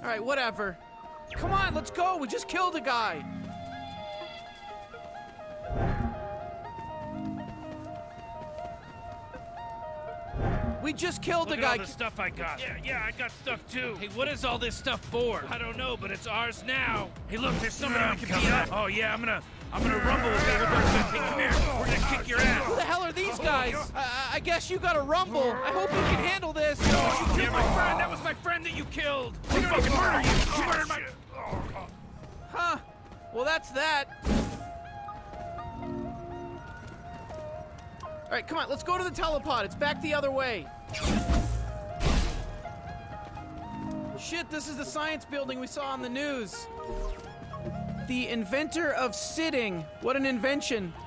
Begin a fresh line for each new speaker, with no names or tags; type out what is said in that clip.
Alright, whatever. Come on, let's go! We just killed a guy! We just killed a guy!
Look at all the stuff I got. Yeah, I got stuff too. Hey, what is all this stuff for? I don't know, but it's ours now. Hey, look, there's somebody we can beat up. Oh yeah, I'm gonna rumble with you. Come here. We're gonna kick your ass.
Who the hell are these guys? I guess you got a rumble. I hope you can handle this.
You killed my friend. That was my friend that you killed. I fucking murdered you. You murdered my...
Huh. Well, that's that. All right, come on. Let's go to the telepod. It's back the other way. Shit, this is the science building we saw on the news. The inventor of sitting. What an invention.